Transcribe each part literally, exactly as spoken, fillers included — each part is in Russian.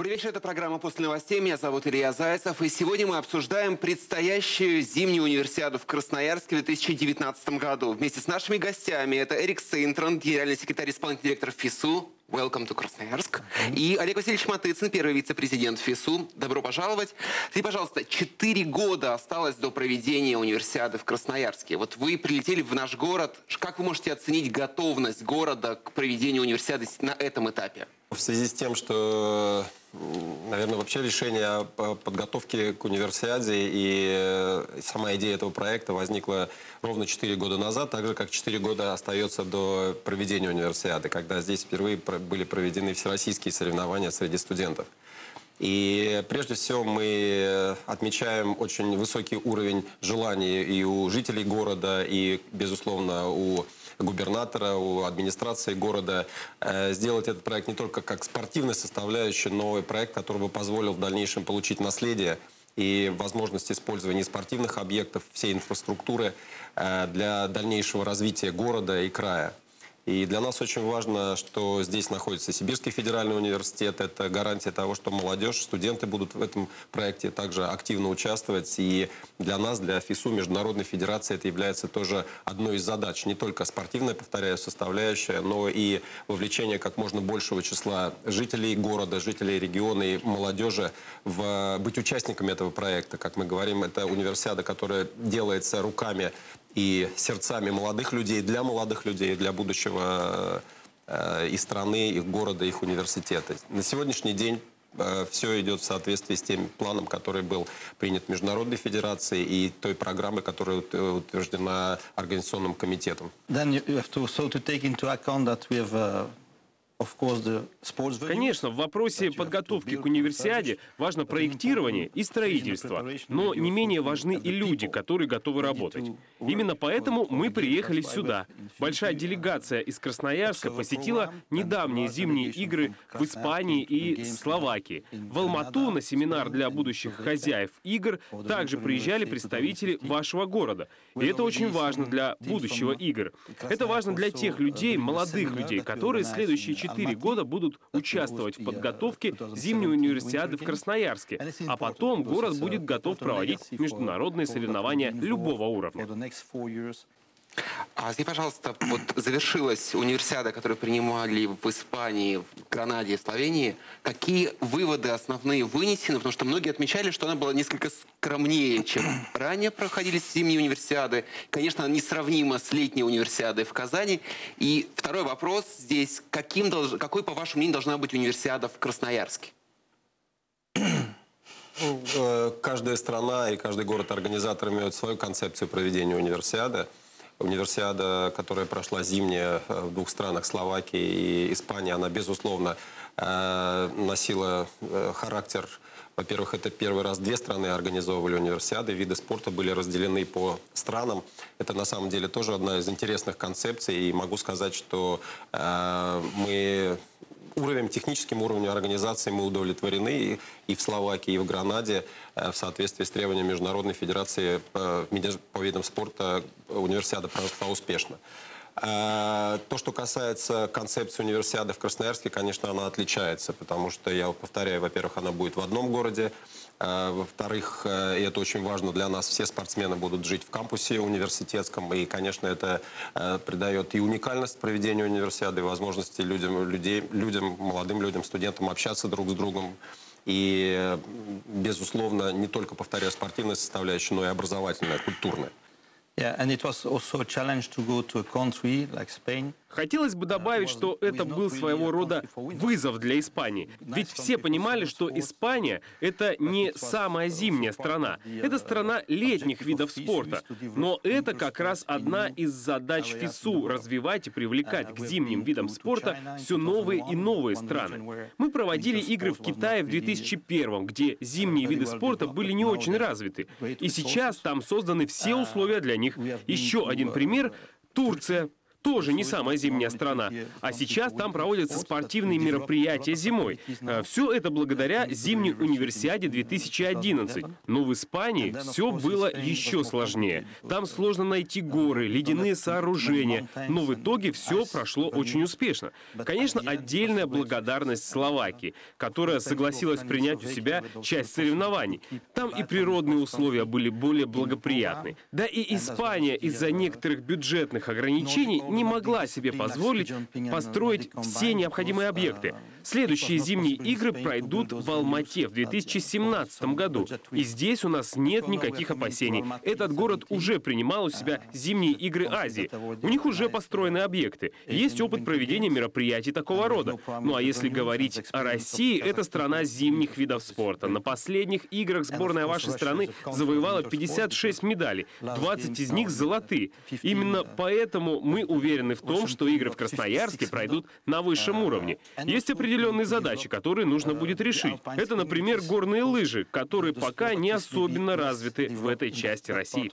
Добрый вечер, это программа «После новостей». Меня зовут Илья Зайцев. И сегодня мы обсуждаем предстоящую зимнюю универсиаду в Красноярске в две тысячи девятнадцатом году. Вместе с нашими гостями это Эрик Сейнтрон, генеральный секретарь, исполнительный директор ФИСУ. Welcome to Красноярск. И Олег Васильевич Матыцын, первый вице-президент ФИСУ. Добро пожаловать. Скажите, пожалуйста, четыре года осталось до проведения универсиады в Красноярске. Вот вы прилетели в наш город. Как вы можете оценить готовность города к проведению универсиады на этом этапе? В связи с тем, что, наверное, вообще решение о подготовке к универсиаде и сама идея этого проекта возникла ровно четыре года назад, так же, как четыре года остается до проведения универсиады, когда здесь впервые были проведены всероссийские соревнования среди студентов. И прежде всего мы отмечаем очень высокий уровень желаний и у жителей города, и, безусловно, у губернатора, у администрации города э, сделать этот проект не только как спортивной составляющей, но и проект, который бы позволил в дальнейшем получить наследие и возможность использования спортивных объектов, всей инфраструктуры э, для дальнейшего развития города и края. И для нас очень важно, что здесь находится Сибирский федеральный университет. Это гарантия того, что молодежь, студенты будут в этом проекте также активно участвовать. И для нас, для ФИСУ, Международной Федерации, это является тоже одной из задач. Не только спортивная, повторяю, составляющая, но и вовлечение как можно большего числа жителей города, жителей региона и молодежи в быть участниками этого проекта. Как мы говорим, это универсиада, которая делается руками и сердцами молодых людей, для молодых людей, для будущего э, и страны, их города, их университета. На сегодняшний день э, все идет в соответствии с тем планом, который был принят Международной Федерацией и той программой, которая утверждена Организационным комитетом. Конечно, в вопросе подготовки к универсиаде важно проектирование и строительство, но не менее важны и люди, которые готовы работать. Именно поэтому мы приехали сюда. Большая делегация из Красноярска посетила недавние зимние игры в Испании и Словакии. В Алмату на семинар для будущих хозяев игр также приезжали представители вашего города. И это очень важно для будущего игр. Это важно для тех людей, молодых людей, которые следующие четыре года будут участвовать в подготовке зимней универсиады в Красноярске, а потом город будет готов проводить международные соревнования любого уровня. А скажите, пожалуйста, вот завершилась универсиада, которую принимали в Испании, в Гранаде, в Словении. Какие выводы основные вынесены? Потому что многие отмечали, что она была несколько скромнее, чем ранее проходились зимние универсиады. Конечно, она несравнима с летней универсиадой в Казани. И второй вопрос здесь. Каким долж... Какой, по вашему мнению, должна быть универсиада в Красноярске? Каждая страна и каждый город-организатор имеют свою концепцию проведения универсиады. Универсиада, которая прошла зимняя в двух странах, Словакии и Испании, она, безусловно, носила характер. Во-первых, это первый раз две страны организовывали универсиады, виды спорта были разделены по странам. Это, на самом деле, тоже одна из интересных концепций. И могу сказать, что мы... Уровень, техническим уровнем организации мы удовлетворены и, и в Словакии, и в Гранаде в соответствии с требованиями Международной Федерации по, по видам спорта универсиада прошла успешно. То, что касается концепции универсиады в Красноярске, конечно, она отличается, потому что, я повторяю, во-первых, она будет в одном городе, во-вторых, и это очень важно для нас, все спортсмены будут жить в кампусе университетском, и, конечно, это придает и уникальность проведения универсиады, и возможности людям, людей, людям, молодым людям, студентам общаться друг с другом. И, безусловно, не только, повторяю, спортивная составляющая, но и образовательная, культурная. Хотелось бы добавить, что это был своего рода вызов для Испании. Ведь все понимали, что Испания — это не самая зимняя страна. Это страна летних видов спорта. Но это как раз одна из задач ФИСУ — развивать и привлекать к зимним видам спорта все новые и новые страны. Мы проводили игры в Китае в две тысячи первом, где зимние виды спорта были не очень развиты. И сейчас там созданы все условия для них. Еще один пример — Турция. тоже не самая зимняя страна. А сейчас там проводятся спортивные мероприятия зимой. Все это благодаря зимней универсиаде две тысячи одиннадцать. Но в Испании все было еще сложнее. Там сложно найти горы, ледяные сооружения. Но в итоге все прошло очень успешно. Конечно, отдельная благодарность Словакии, которая согласилась принять у себя часть соревнований. Там и природные условия были более благоприятны. Да и Испания из-за некоторых бюджетных ограничений не могла себе позволить построить все необходимые объекты. Следующие зимние игры пройдут в Алмате в две тысячи семнадцатом году. И здесь у нас нет никаких опасений. Этот город уже принимал у себя зимние игры Азии. У них уже построены объекты. Есть опыт проведения мероприятий такого рода. Ну а если говорить о России, это страна зимних видов спорта. На последних играх сборная вашей страны завоевала пятьдесят шесть медалей. двадцать из них золотые. Именно поэтому мы уверены в том, что игры в Красноярске пройдут на высшем уровне. Есть определенные задачи, которые нужно будет решить. Это, например, горные лыжи, которые пока не особенно развиты в этой части России.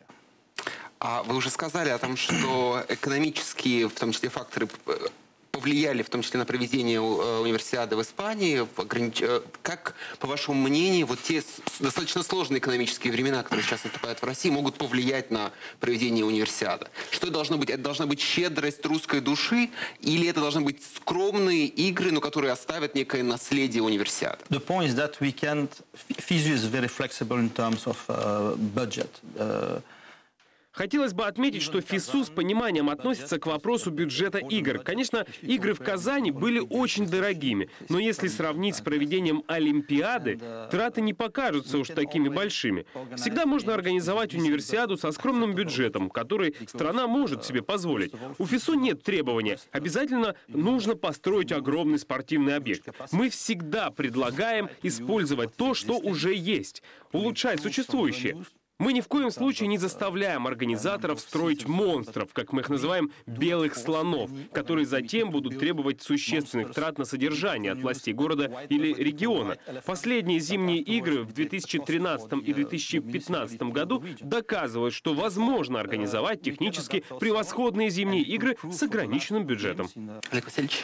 А вы уже сказали о том, что экономические, в том числе, факторы повлияли, в том числе, на проведение универсиады в Испании. Как, по вашему мнению, вот те достаточно сложные экономические времена, которые сейчас наступают в России, могут повлиять на проведение универсиады? Что это должно быть? Это должна быть щедрость русской души, или это должны быть скромные игры, но которые оставят некое наследие универсиады? The point is that we can't. FISU is very flexible in terms of uh, budget. Uh, Хотелось бы отметить, что ФИСУ с пониманием относится к вопросу бюджета игр. Конечно, игры в Казани были очень дорогими, но если сравнить с проведением Олимпиады, траты не покажутся уж такими большими. Всегда можно организовать универсиаду со скромным бюджетом, который страна может себе позволить. У ФИСУ нет требования. Обязательно нужно построить огромный спортивный объект. Мы всегда предлагаем использовать то, что уже есть, улучшать существующее. Мы ни в коем случае не заставляем организаторов строить монстров, как мы их называем, белых слонов, которые затем будут требовать существенных трат на содержание от властей города или региона. Последние зимние игры в две тысячи тринадцатом и две тысячи пятнадцатом году доказывают, что возможно организовать технически превосходные зимние игры с ограниченным бюджетом. Олег Васильевич?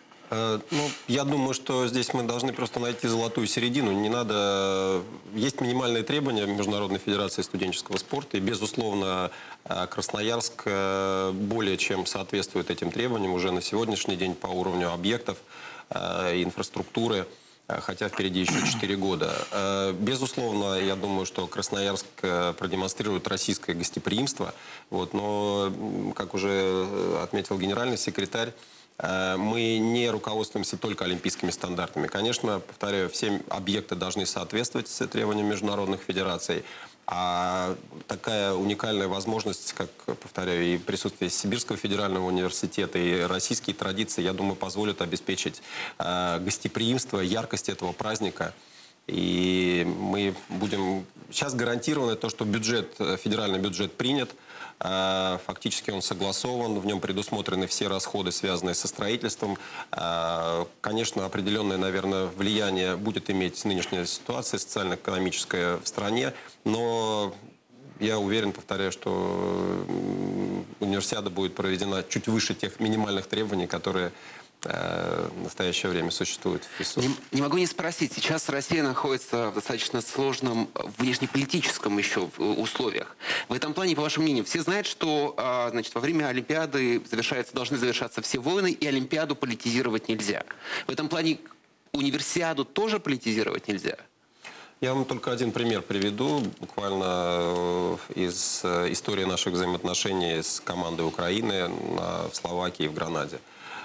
Ну, я думаю, что здесь мы должны просто найти золотую середину. Не надо... Есть минимальные требования Международной Федерации студенческого спорта, и, безусловно, Красноярск более чем соответствует этим требованиям уже на сегодняшний день по уровню объектов, инфраструктуры, хотя впереди еще четыре года. Безусловно, я думаю, что Красноярск продемонстрирует российское гостеприимство, вот, но, как уже отметил генеральный секретарь, мы не руководствуемся только олимпийскими стандартами. Конечно, повторяю, все объекты должны соответствовать требованиям международных федераций. А такая уникальная возможность, как, повторяю, и присутствие Сибирского федерального университета, и российские традиции, я думаю, позволят обеспечить гостеприимство, яркость этого праздника. И мы будем... Сейчас гарантировано то, что бюджет, федеральный бюджет принят. Фактически он согласован, в нем предусмотрены все расходы, связанные со строительством. Конечно, определенное, наверное, влияние будет иметь нынешняя ситуация социально-экономическая в стране, но я уверен, повторяю, что универсиада будет проведена чуть выше тех минимальных требований, которые в настоящее время существует в ФИСУ. Не, не могу не спросить. Сейчас Россия находится в достаточно сложном внешнеполитическом еще условиях. В этом плане, по вашему мнению, все знают, что значит, во время Олимпиады завершаются, должны завершаться все войны, и Олимпиаду политизировать нельзя. В этом плане универсиаду тоже политизировать нельзя? Я вам только один пример приведу, буквально из истории наших взаимоотношений с командой Украины в Словакии и в Гранаде.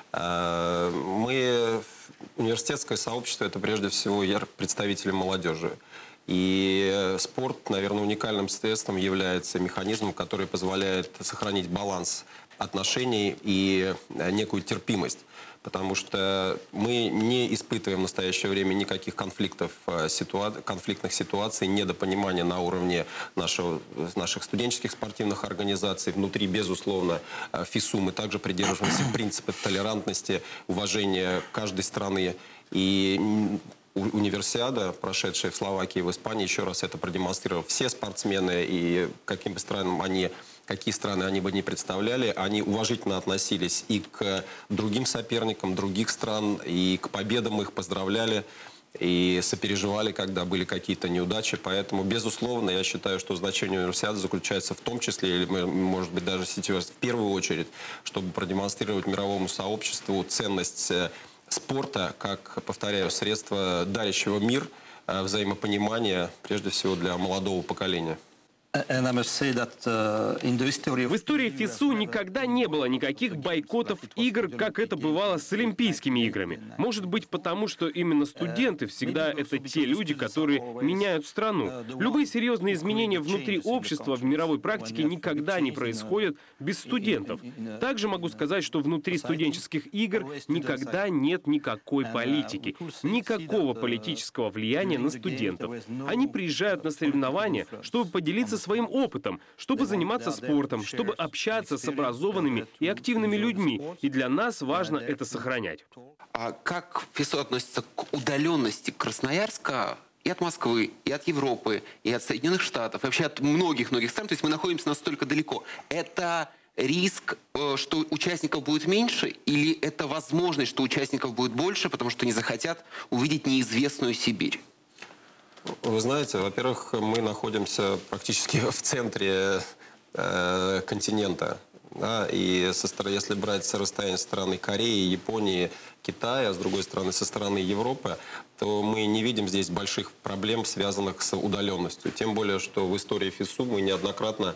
Мы, университетское сообщество, это прежде всего представители молодежи. И спорт, наверное, уникальным средством является механизмом, который позволяет сохранить баланс отношений и некую терпимость. Потому что мы не испытываем в настоящее время никаких конфликтов, ситуа... конфликтных ситуаций, недопонимания на уровне нашего, наших студенческих спортивных организаций. Внутри, безусловно, ФИСУ мы также придерживаемся принципов толерантности, уважения каждой страны. И универсиада, прошедшая в Словакии и в Испании, еще раз это продемонстрировала. Все спортсмены, и каким бы странным они какие страны они бы не представляли, они уважительно относились и к другим соперникам других стран, и к победам их поздравляли, и сопереживали, когда были какие-то неудачи. Поэтому, безусловно, я считаю, что значение универсиады заключается в том числе, или, может быть, даже сейчас в первую очередь, чтобы продемонстрировать мировому сообществу ценность спорта, как, повторяю, средство, дарящего мир, взаимопонимания, прежде всего, для молодого поколения. В истории ФИСУ никогда не было никаких бойкотов игр, как это бывало с Олимпийскими играми. Может быть, потому что именно студенты всегда это те люди, которые меняют страну. Любые серьезные изменения внутри общества в мировой практике никогда не происходят без студентов. Также могу сказать, что внутри студенческих игр никогда нет никакой политики, никакого политического влияния на студентов. Они приезжают на соревнования, чтобы поделиться своим опытом, чтобы заниматься спортом, чтобы общаться с образованными и активными людьми. И для нас важно это сохранять. А как ФИСУ относится к удаленности Красноярска и от Москвы, и от Европы, и от Соединенных Штатов, и вообще от многих-многих стран? То есть мы находимся настолько далеко. Это риск, что участников будет меньше, или это возможность, что участников будет больше, потому что не захотят увидеть неизвестную Сибирь? Вы знаете, во-первых, мы находимся практически в центре э, континента. Да, и со стороны, если брать со расстояния со стороны Кореи, Японии, Китая, а с другой стороны со стороны Европы, то мы не видим здесь больших проблем, связанных с удаленностью. Тем более, что в истории ФИСУ мы неоднократно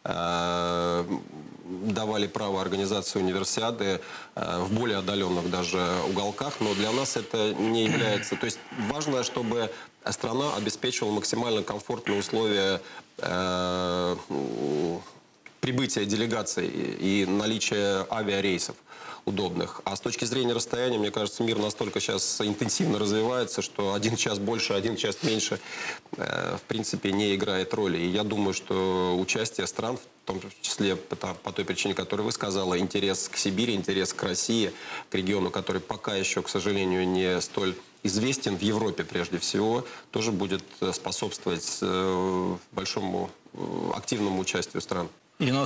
э, давали право организации универсиады э, в более отдаленных даже уголках, но для нас это не является... То есть важно, чтобы страна обеспечивала максимально комфортные условия э, прибытия делегаций и наличия авиарейсов удобных. А с точки зрения расстояния, мне кажется, мир настолько сейчас интенсивно развивается, что один час больше, один час меньше, э, в принципе, не играет роли. И я думаю, что участие стран, в том числе по, по той причине, которую вы сказали, интерес к Сибири, интерес к России, к региону, который пока еще, к сожалению, не столь известен в Европе прежде всего, тоже будет способствовать э, большому э, активному участию стран. Ну,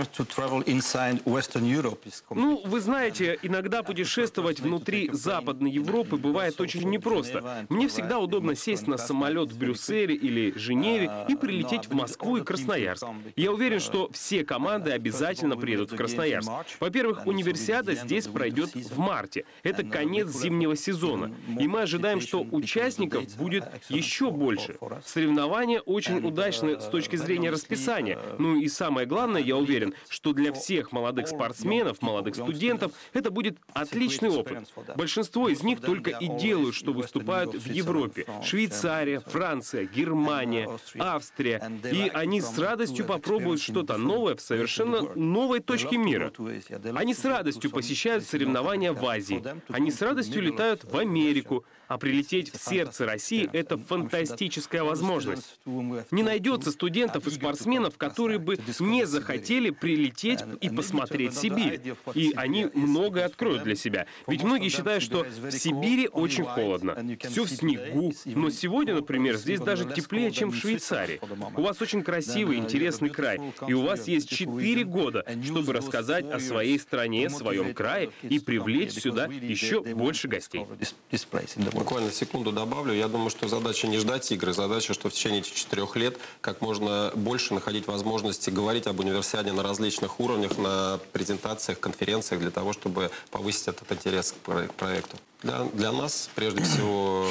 вы знаете, иногда путешествовать внутри Западной Европы бывает очень непросто. Мне всегда удобно сесть на самолет в Брюсселе или Женеве и прилететь в Москву и Красноярск. Я уверен, что все команды обязательно приедут в Красноярск. Во-первых, универсиада здесь пройдет в марте. Это конец зимнего сезона. И мы ожидаем, что участников будет еще больше. Соревнования очень удачны с точки зрения расписания. Ну и самое главное, Главное, я уверен, что для всех молодых спортсменов, молодых студентов это будет отличный опыт. Большинство из них только и делают, что выступают в Европе. Швейцария, Франция, Германия, Австрия. И они с радостью попробуют что-то новое в совершенно новой точке мира. Они с радостью посещают соревнования в Азии. Они с радостью летают в Америку. А прилететь в сердце России — это фантастическая возможность. Не найдется студентов и спортсменов, которые бы не захотели прилететь и посмотреть Сибирь. И они многое откроют для себя. Ведь многие считают, что в Сибири очень холодно, все в снегу. Но сегодня, например, здесь даже теплее, чем в Швейцарии. У вас очень красивый, интересный край. И у вас есть четыре года, чтобы рассказать о своей стране, своем крае и привлечь сюда еще больше гостей. Буквально секунду добавлю. Я думаю, что задача не ждать игры, задача, что в течение этих четырех лет как можно больше находить возможности говорить об универсиаде на различных уровнях, на презентациях, конференциях, для того, чтобы повысить этот интерес к проекту. Для, для нас, прежде всего,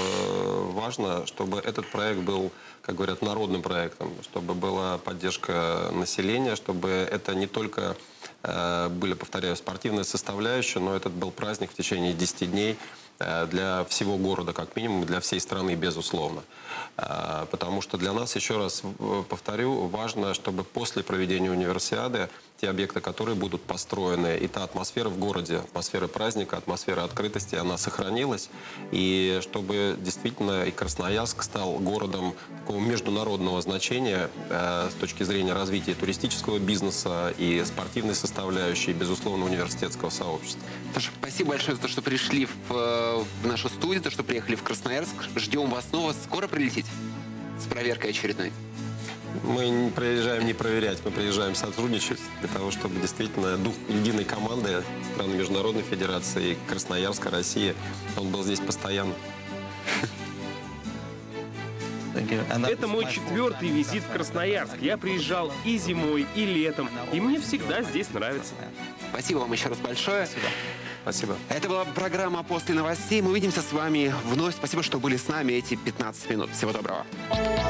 важно, чтобы этот проект был, как говорят, народным проектом, чтобы была поддержка населения, чтобы это не только э, были, повторяю, спортивные составляющие, но этот был праздник в течение десяти дней, для всего города, как минимум, для всей страны, безусловно. Потому что для нас, еще раз повторю, важно, чтобы после проведения универсиады те объекты, которые будут построены, и та атмосфера в городе, атмосфера праздника, атмосфера открытости, она сохранилась. И чтобы действительно и Красноярск стал городом такого международного значения э, с точки зрения развития туристического бизнеса и спортивной составляющей, и, безусловно, университетского сообщества. Саша, спасибо большое за то, что пришли в, в нашу студию, то, что приехали в Красноярск. Ждем вас снова. Скоро прилетите с проверкой очередной. Мы не приезжаем не проверять, мы приезжаем сотрудничать для того, чтобы действительно дух единой команды стран Международной Федерации, Красноярска, России, он был здесь постоянно. Это мой четвертый визит в Красноярск. Я приезжал и зимой, и летом, и мне всегда здесь нравится. Спасибо вам еще раз большое. Спасибо. Это была программа «После новостей». Мы увидимся с вами вновь. Спасибо, что были с нами эти пятнадцать минут. Всего доброго.